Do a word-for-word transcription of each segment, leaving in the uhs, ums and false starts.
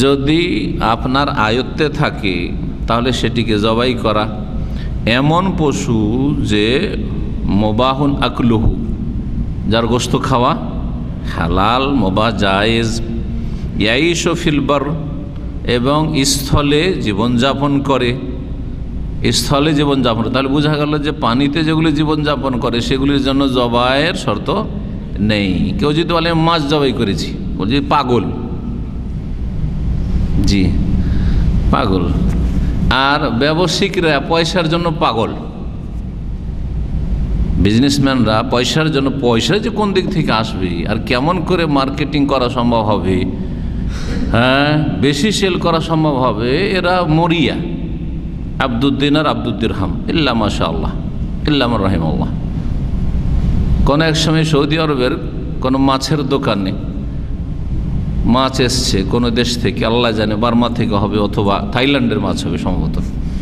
যদি আপনার আয়ত্তে থাকে তাহলে সেটিকে জবাই করা, এমন পশু যে মুবাহুন আকলুহু, যার গোশত খাওয়া হালাল, মুবাহ, জায়েজ, ইয়াইশু ফিল বার, এবং স্থলে জীবনযাপন করে, স্থলে জীবনযাপন। তাহলে বোঝা গেল যে পানিতে যেগুলি জীবনযাপন করে সেগুলির জন্য জবাইয়ের শর্ত নেই। কেউ যদি বলে মাছ জবাই করেছি, বলছি পাগল, জি পাগল। আর ব্যবসায়িকরা পয়সার জন্য পাগল, বিজনেসম্যানরা পয়সার জন্য, পয়সা যে কোন দিক থেকে আসবে আর কেমন করে মার্কেটিং করা সম্ভব হবে, হ্যাঁ বেশি সেল করা সম্ভব হবে, এরা মরিয়া। আব্দুদ্দিন আর আব্দুদ্দিরহাম ইল্লা মাশা আল্লাহ ইল্লা রাহিমাল্লাহ। কোনো এক সময় সৌদি আরবের কোনো মাছের দোকানে মাছ এসছে কোনো দেশ থেকে, আল্লাহ জানে বার্মা থেকে হবে অথবা থাইল্যান্ডের মাছ হবে সম্ভবত,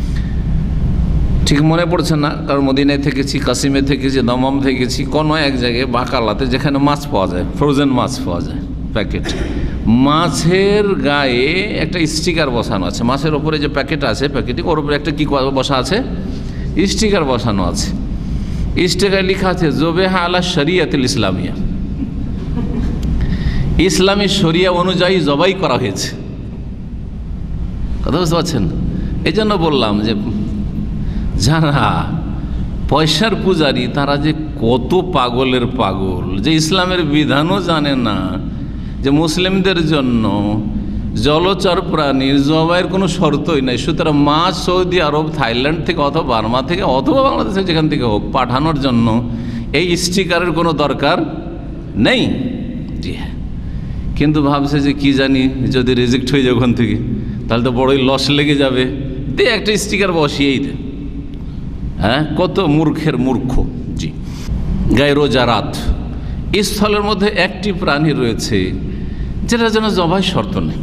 ঠিক মনে পড়ছে না, কারণ মদিনায় থেকেছি, কাসিমে থেকেছি, দমম থেকেছি, কোনো এক জায়গায় বাকালাতে যেখানে মাছ পাওয়া যায়, ফ্রোজেন মাছ পাওয়া যায় প্যাকেট, মাছের গায়ে একটা স্টিকার বসানো আছে, মাছের ওপরে যে প্যাকেট আছে প্যাকেটে ওর উপরে একটা কি বসা আছে, স্টিকার বসানো আছে। স্টিকার লেখা আছে জবেহা আলা শরিয়াতুল ইসলামিয়া, ইসলামী শরিয়া অনুযায়ী জবাই করা হয়েছে। কথা বুঝতে পারছেন? এই জন্য বললাম যে যারা পয়সার পূজারী তারা যে কত পাগলের পাগল, যে ইসলামের বিধানও জানে না যে মুসলিমদের জন্য জলচর প্রাণীর জবাইয়ের কোনো শর্তই নাই, সুতরাং মাছ সৌদি আরব, থাইল্যান্ড থেকে অথবা বার্মা থেকে অথবা বাংলাদেশে যেখান থেকে হোক পাঠানোর জন্য এই স্টিকারের কোনো দরকার নেই। জি হ্যাঁ, কিন্তু ভাবছে যে কি জানি যদি রিজেক্ট হয়ে যায় ওখান থেকে তাহলে তো বড়ই লস লেগে যাবে, দে একটা স্টিকার বসিয়েই দে। হ্যাঁ, কত মূর্খের মূর্খ। জি, গায়রো জারাত, স্থলের মধ্যে একটি প্রাণী রয়েছে যেটার জন্য জবাই শর্ত নেই,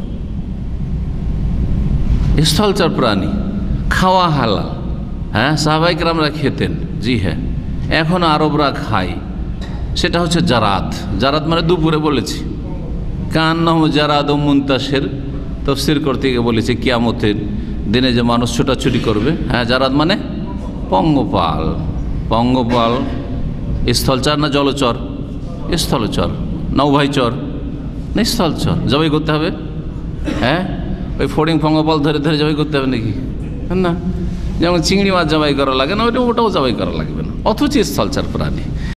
স্থলচর প্রাণী, খাওয়া হালাল। হ্যাঁ, সাহাবায়ে কেরামরা খেতেন, জি হ্যাঁ, এখন আরবরা খায়, সেটা হচ্ছে জারাত। জারাত মানে দুপুরে বলেছি, কান্নাহু জারাদ মুনতাশির, তাফসীর করতে গিয়ে বলেছে কিয়ামতের দিনে যে মানুষ ছোটাছুটি করবে। হ্যাঁ, জারাদ মানে পঙ্গপাল। পঙ্গপাল স্থলচর না জলচর? স্থলচর। নৌভাইচর না স্থলচর? জবাই করতে হবে। হ্যাঁ, ওই ফড়িং পঙ্গপাল ধরে ধরে জবাই করতে হবে নাকি? না, যেমন চিংড়ি মাছ জবাই করা লাগে না, ওইটা ওটাও জবাই করা লাগবে না, অথচ স্থলচর প্রাণী।